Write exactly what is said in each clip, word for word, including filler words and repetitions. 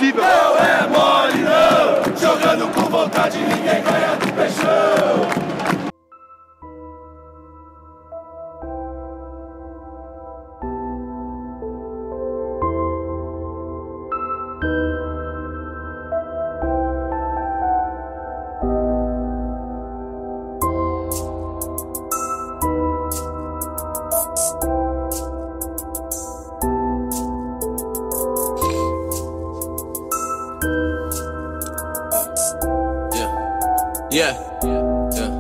impossível. Não é mole não, jogando com vontade ninguém ganha do Peixão. Yeah, yeah.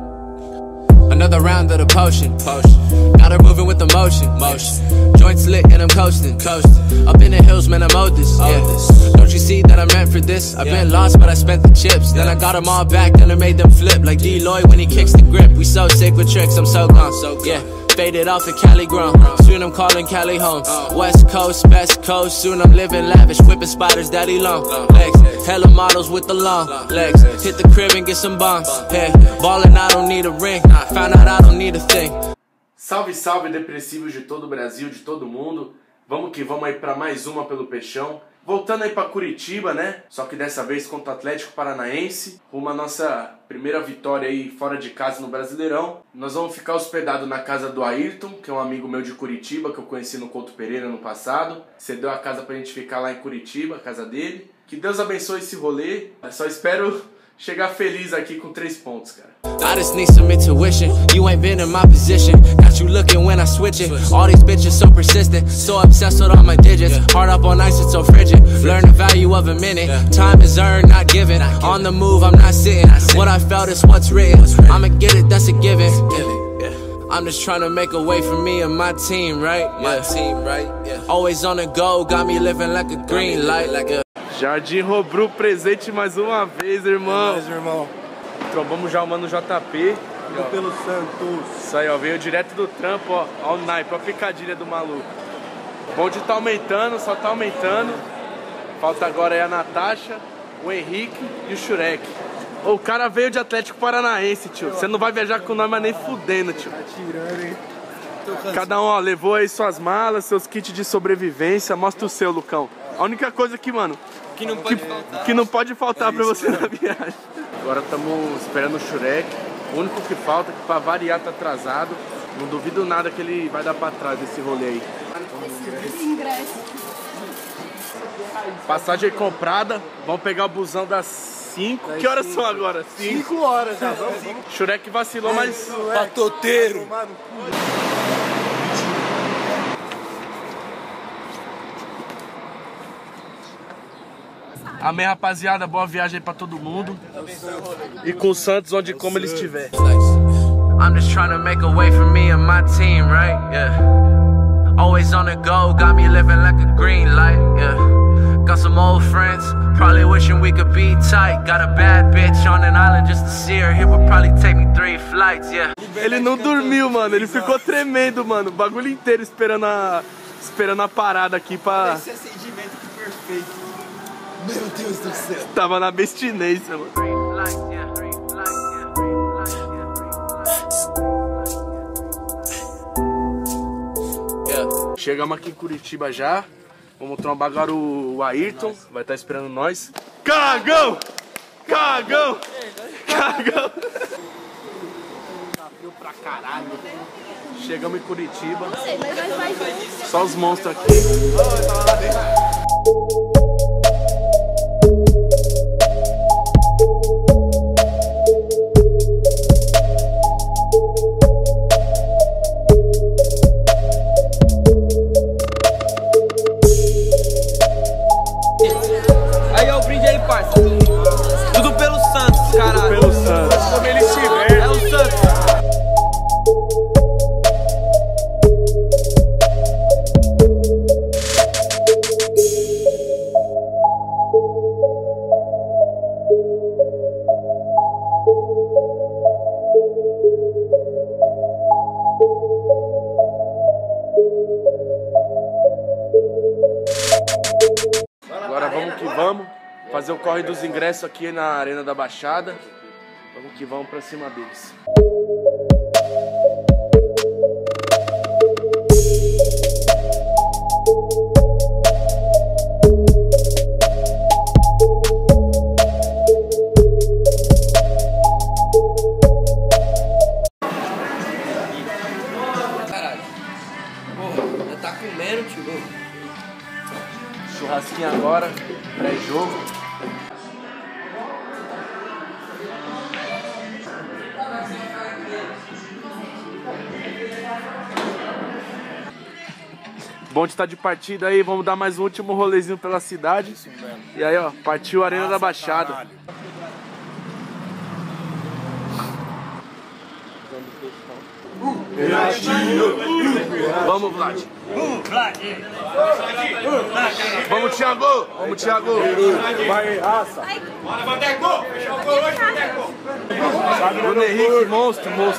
Another round of the potion, potion. Got her moving with the motion, motion. Joints lit and I'm coasting, coasting. Up in the hills, man, I'm owed this, yeah. Don't you see that I'm meant for this? I've been lost, but I spent the chips. Then I got them all back, then I made them flip. Like D-Lloyd when he kicks the grip. We so sick with tricks, I'm so gone, so yeah. Faded off at Cali grown. Soon I'm calling Cali home. West Coast, Best Coast. Soon I'm living lavish, whipping spiders, daddy long legs. Hella models with the long legs. Hit the crib and get some bombs. Hey, ballin', I don't need a ring. Found out I don't need a thing. Salve, salve, depressivos de todo o Brasil, de todo mundo. Vamos que vamos aí pra mais uma pelo Peixão. Voltando aí pra Curitiba, né? Só que dessa vez contra o Atlético Paranaense. Uma nossa primeira vitória aí fora de casa no Brasileirão. Nós vamos ficar hospedados na casa do Ayrton, que é um amigo meu de Curitiba, que eu conheci no Couto Pereira no passado. Cedeu a casa pra gente ficar lá em Curitiba, a casa dele. Que Deus abençoe esse rolê. Eu só espero chegar feliz aqui com três pontos, cara. I just need some intuition. You ain't been in my position. Got you looking when I switch it. All these bitches so persistent, so obsessed with all my digits. Hard up on ice, it's so frigid. Learn the value of a minute. Time is earned, not given. On the move, I'm not sitting. What I felt is what's written. I'ma get it, that's a given. I'm just trying to make a way for me and my team, right? My team, right? Always on the go, got me living like a green light, like a. Jardim Robru presente mais uma vez, irmão. É nóis, irmão. Trombamos já o mano J P. Tudo pelo Santos. Isso aí, ó. Veio direto do trampo, ó. Ó o naipe, ó a picadilha do maluco. O bonde tá aumentando, só tá aumentando. Falta agora aí a Natasha, o Henrique e o Shurek. Ô, o cara veio de Atlético Paranaense, tio. Você não vai viajar com nós, mas nem fudendo, tio. Tá tirando, hein? Cada um, ó, levou aí suas malas, seus kits de sobrevivência. Mostra o seu, Lucão. A única coisa que, mano, Que não pode que, faltar. que não pode faltar É pra isso, você né? na viagem. Agora estamos esperando o Shurek. O único que falta, que pra variar tá atrasado. Não duvido nada que ele vai dar pra trás desse rolê aí. Ingresso. Passagem comprada. Vamos pegar o busão das cinco. Que horas são agora? cinco. Cinco horas já, vamos. Shurek vacilou, mas... Patoteiro. Amém, rapaziada. Boa viagem aí pra todo mundo. E com o Santos, onde como ele estiver. I'm just trying to make a way for me and my team, right? Yeah. Always on the go, got me living like a green light, yeah. Got some old friends, probably wishing we could be tight. Got a bad bitch on an island just to see her. It would probably take me three flights, yeah. Ele não dormiu, mano. Ele ficou tremendo, mano. O bagulho inteiro esperando a, esperando a parada aqui pra... Esse acendimento que perfeito. Meu Deus do céu. Tava na abstinência, mano. Three flights, yeah. Three flights, yeah. Three flights, yeah. Three flights, yeah. Chegamos aqui em Curitiba já. Vamos trombar agora o Ayrton. Vai estar esperando nós. Cagão! Cagão! Cagão! Tá frio pra caralho. Chegamos em Curitiba. Sei, mas nós vai junto. Só os monstros aqui. Aí, ó, o brinde aí, parça. Tudo pelo Santos, caralho. Pelo Santos. Como ele estiver. É o Santos. Agora vamos que vamos. Fazer o corre dos ingressos aqui na Arena da Baixada. Vamos que vamos pra cima deles. Bonde tá de partida aí, vamos dar mais um último rolezinho pela cidade. E aí, ó, partiu a Arena Nossa, da Baixada. Caralho. Vamos, Vlad. Vamos, Thiago. Vamos, Thiago. Vai, raça. Bora, Vandeco. Fechou o gol hoje, Vandeco. Bruno Henrique, monstro, monstro.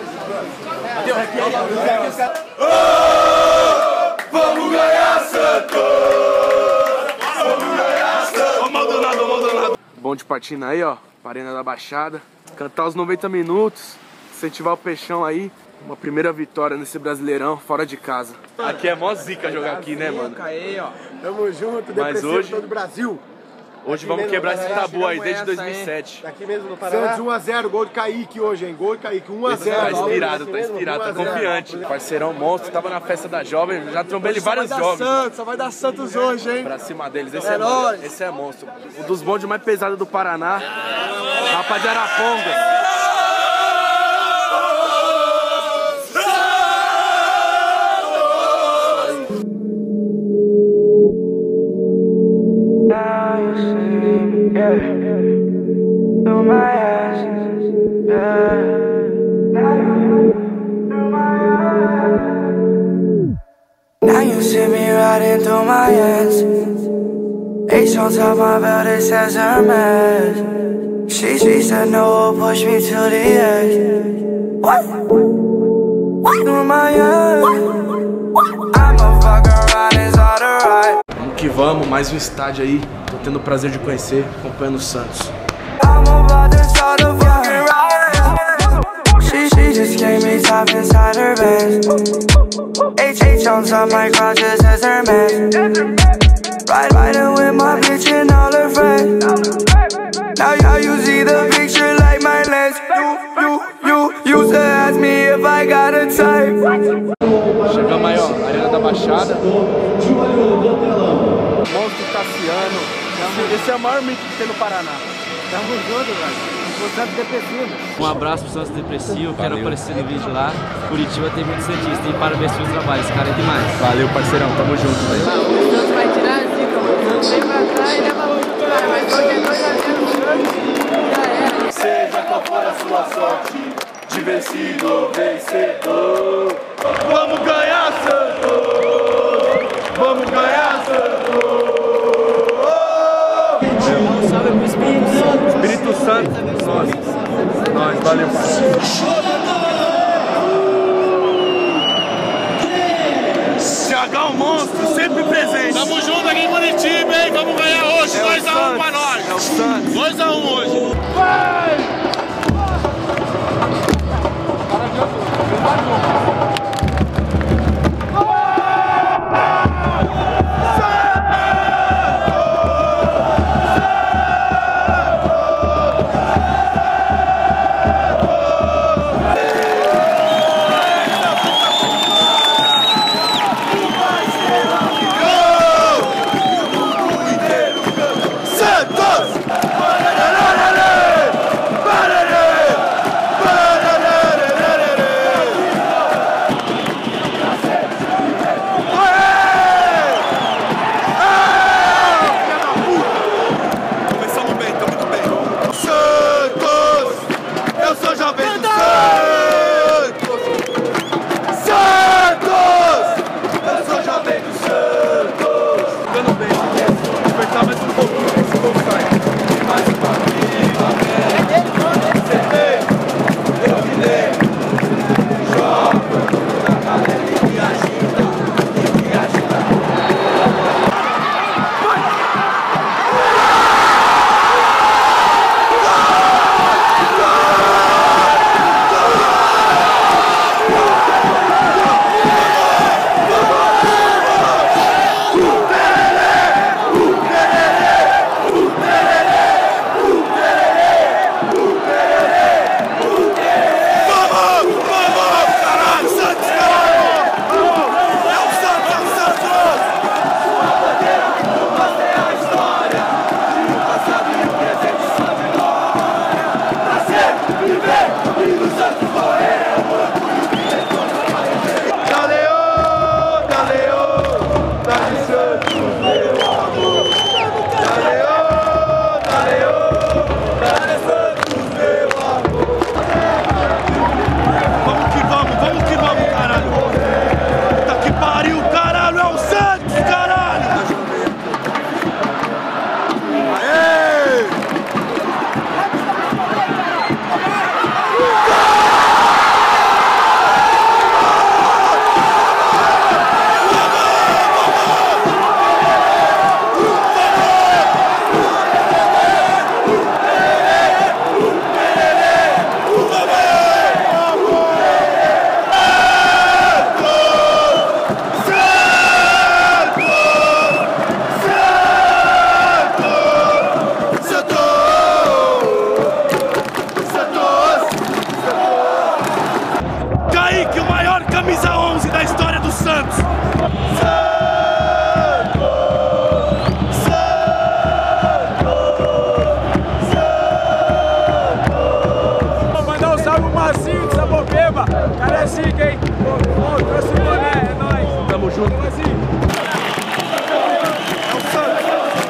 Vamos ganhar, Santos! Vamos ganhar, Santos! Ô, Maldonado, Maldonado. Bom de partida aí, ó. Arena da Baixada. Cantar os noventa minutos. Incentivar o Peixão aí. Uma primeira vitória nesse Brasileirão fora de casa. Aqui é mó zica jogar aqui, né, mano? Aí, ó. Tamo junto, mas hoje todo o Brasil. Hoje vamos quebrar esse tabu aí desde dois mil e sete. Daqui mesmo no Paraná. Santos um a zero, gol de Kaique hoje, hein? Gol de Kaique, um a zero. Tá inspirado, tá inspirado, tá confiante. Parceirão monstro, tava na festa da jovem, já trombei ele vários jogos. Santos, só vai dar Santos hoje, hein? Pra cima deles, esse é, é, esse é monstro. Um dos bondes mais pesados do Paraná, Rapa de Araponga. Now you see me riding through my hands. H on top my belt, it says Hermes. She, she said no, push me to the edge. What? What? Through my hands. I'm a fucking ride, it's all the right. Vamos que vamos, mais um estádio aí. Tô tendo o prazer de conhecer, acompanhando o Santos. I'm about to start a fucking ride. She, she just gave me top inside her bed. H H on top my crotch, it says Hermes. Ride, riding with my bitch and all her friends. Now, now you see the picture like my lens. You, you, you used to ask me if I got a type. Chegamos aí, ó, Arena da Baixada. Monstro Cassiano. Esse é o maior mito que tem no Paraná. Tamo junto, velho. O Santos Depressivo. Um abraço pro Santos Depressivo, quero aparecer no vídeo lá. Curitiba tem muito cientista, e parabéns pelo trabalho, esse cara é demais. Valeu, parceirão, tamo junto, velho. O Santos vai tirar a zica, mano. O Santos vem pra trás e leva muito, cara. Mas hoje é dois a zero no Santos, já era. Seja qual for a sua sorte, de vencido, vencedor. Vamos ganhar, Santos! Vamos ganhar, Santos! Um salve pro Espírito Santo. Espírito Santo, nós, nós, valeu, parceiro. Thiagão monstro, sempre presente. Tamo junto aqui em Curitiba, hein? Vamos ganhar hoje, dois a um pra nós. É o Santos. dois a um hoje. Vai! é zica, hein? Pô, trouxe o boné, é nóis. Tamo junto. É o Santos.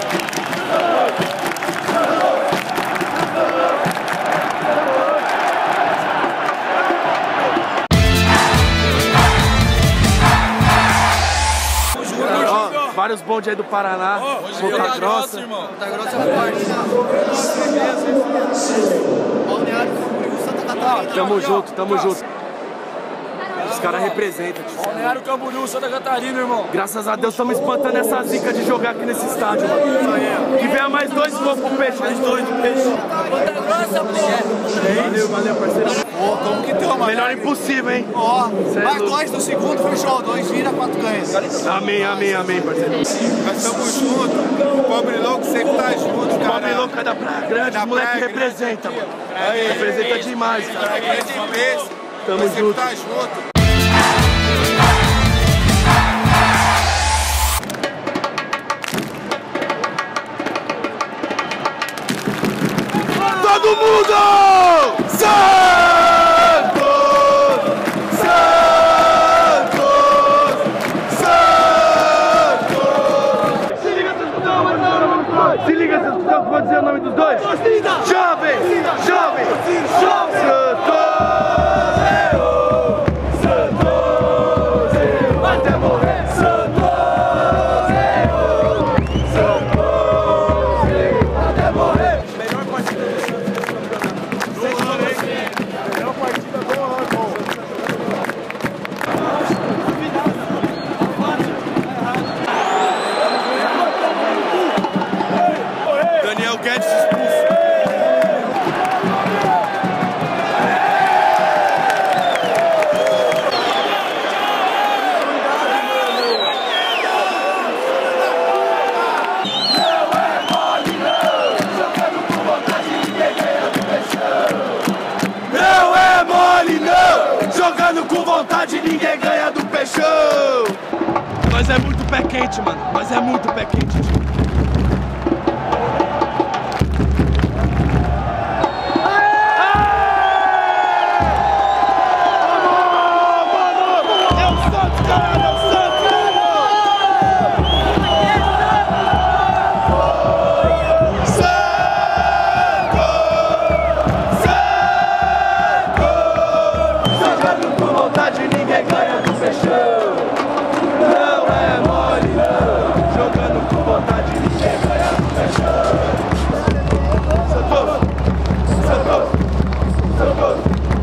Ó, vários bondes aí do Paraná. Ponta Grossa. irmão. Ponta Grossa é forte. Santa Catarina. Tamo junto, tamo junto. Os caras representam. Balneário Camboriú, Santa Catarina, irmão. Graças a Deus estamos espantando essa zica de jogar aqui nesse estádio, mano. Que venha mais dois gols pro Peixe, mais dois do Peixe. Ponta Grossa, mulher. Valeu, valeu, parceiro. Ó, como que tem uma Melhor impossível, hein? Ó, Cê mais é louco. dois no segundo, fechou. Dois vira, quatro ganhas. Amém, amém, amém, parceiro. Nós estamos juntos. O pobre louco sempre tá junto, cara. Pobre louco é da Praia Grande, Da os moleque Praia representa, mano. Aí, Representa demais, cara. Praia Grande em peso. Tamo Nós sempre junto. tá junto. Todo mundo! Santos! Santos! Santos! Se liga, vocês escutam o nome dos dois! Se liga, vocês escutam o que vou dizer o nome dos dois! Jovem! Jovem! Jovem! Santos! Eu! Santos! Eu! Até morrer! Santos! Eu! Santos! Eu! Até morrer! Melhor partida do Santos nesse campeonato. Melhor partida do ano, irmão. Daniel Guedes expulso. Não é mole, não! Jogando com vontade, ninguém ganha do Peixão! Nós é muito pé quente, mano. Nós é muito pé quente. É o Santos, caralho! É o Santos! Jogando com vontade, ninguém ganha do Peixão. Não é mole, não. Jogando com vontade, ninguém ganha do Peixão. Santos, Santos, Santos,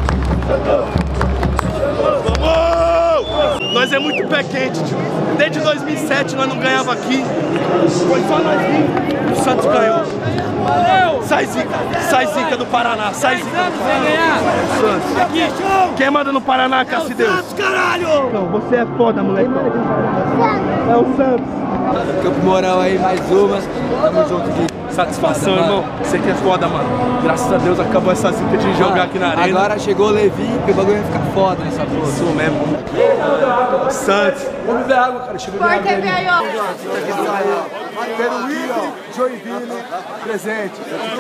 Santos. Vamos! Nós é muito pé quente, tio. Desde dois mil e sete nós não ganhava aqui. Foi só nós vir. O Santos ganhou. Valeu! Sai zica, sai zica do Paraná, sai zica. Santos vai ganhar. Santos. Aqui, show. Quem manda no Paraná, Cássio Deus? Santos, caralho. Não, você é foda, moleque. É o Santos. Campo Mourão aí, mais umas. Tamo junto aqui. Satisfação, irmão. Você que é foda, mano. Graças a Deus acabou essa zica de jogar aqui na arena. Agora chegou o Levi, que o bagulho vai ficar foda nessa porra. Isso mesmo. Santos. Vamos beber água, cara. Chegou Corta aí, velho. Peruíno, Joinville, presente.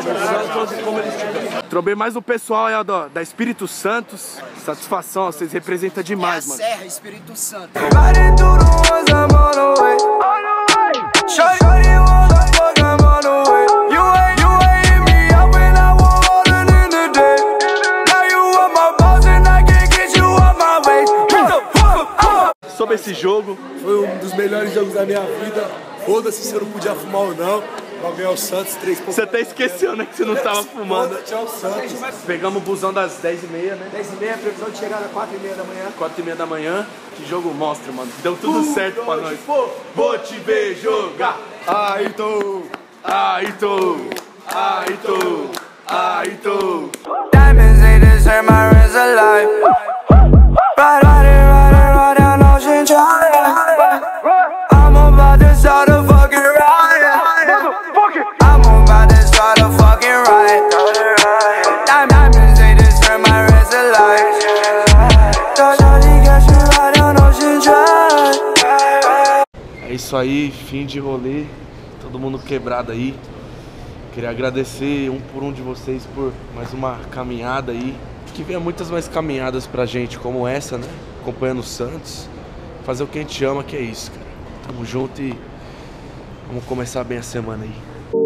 Trombei mais o pessoal aí, ó, do- da Espírito Santos. Satisfação, ó, vocês representam demais, mano. Serra, Espírito Santo. Riding through the woods, I'm on the way. Shorty, shorty wanna fuck, I'm on the way. You ain't, you ain't hit me up when I was rolling in the day. Now you are my boss and I can't get you off my way. What the fuck? Sobre esse jogo, Foi um dos melhores jogos da minha vida. Foda-se se eu não podia fumar ou não. Pra ganhar o Santos, três pontos. você até esqueceu, né, que você não tava fumando. Foda-se, é o Santos. Pegamos o busão das dez e meia, né? dez e meia, previsão de chegada quatro e meia da manhã. quatro e meia da manhã. Que jogo monstro, mano. Deu tudo certo pra nós. Vou te ver jogar. Aí tô. Aí tô. Aí tô. Aí tô. Diamonds, they deserve my rings alive. Ride, ride, ride, ride down Ocean Drive. I'm about to start a fucking riot. I'm about to start a fucking riot. Diamonds, they deserve my rings alive. Shawty got you right down Ocean Drive. É isso aí, fim de rolê. Todo mundo quebrado aí. Queria agradecer um por um de vocês por mais uma caminhada aí. Que venha muitas mais caminhadas pra gente como essa, né? Acompanhando o Santos. Fazer o que a gente ama, que é isso, cara. Tamo junto e vamos começar bem a semana aí.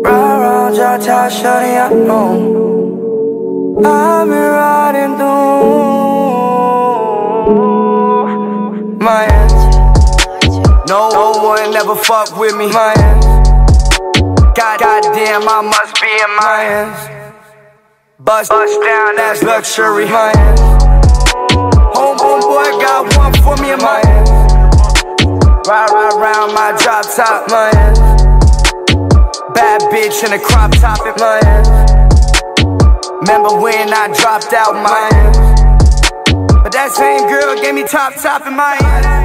No, no one ever fuck with me. My hands. God, goddamn, I must be in my hands. Bust, bust down, that's luxury. My hands. Home, homeboy got one for me in my hands. Ride, ride round my drop top, my hands. Bad bitch in a crop top in my hands. Remember when I dropped out my hands? But that same girl gave me top top in my hands.